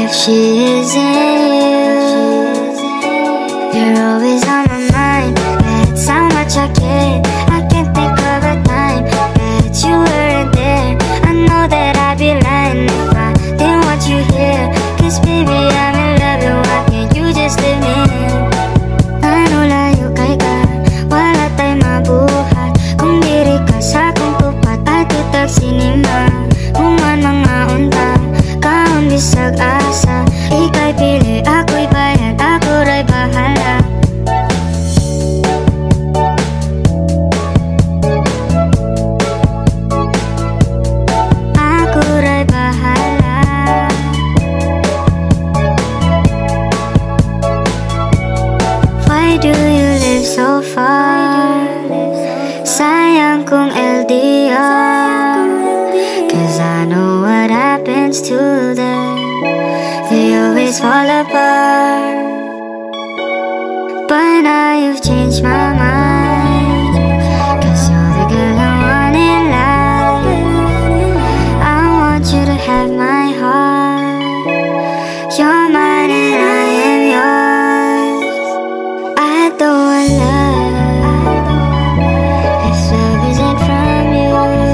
if she isn't you. You're always on my mind, that's how much I care. I can't think of a time that you weren't there. I know that I'd be lying if I didn't want you here. Cause baby, I'm in love, and why can't you just leave me here? Ngano layo kay ka, wala tayo mabuhat. Kung diri ka sa akong tupad, ay tutag sinima. Kung mangaon ta, Kaon bisag asa. Ikay pili, ako'y bayad, ako'y bahala. Ako'y bahala. Why do you live so far? Sayang kung LDR. Cause I know what happens to them, they always fall apart. But now you've changed my mind, cause you're the girl I want in life. I want you to have my heart. You're mine and I am yours. I don't want love if love isn't from you.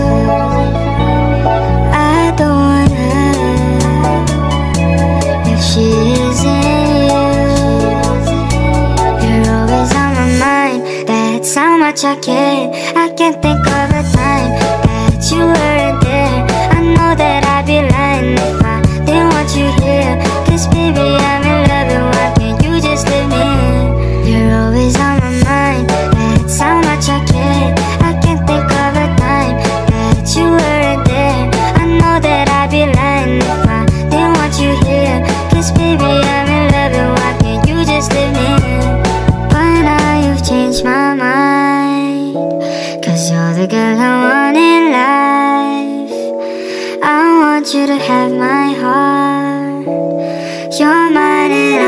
I don't want her if she isn't you. You're always on my mind, that's how much I care. I can't think of a time that you weren't there. I know that I'd be lying if I didn't want you here. Cause baby, I'm in love, and why can't you just leave me here? You're always on my mind, that's how much I care. I can't think of a time that you weren't there. I know that I'd be lying if I didn't want you here. Cause baby, I'm in love, and why can't you just leave me here? But now you've changed my mind, cause you're the girl I want in life. I want you to have my heart. You're mine and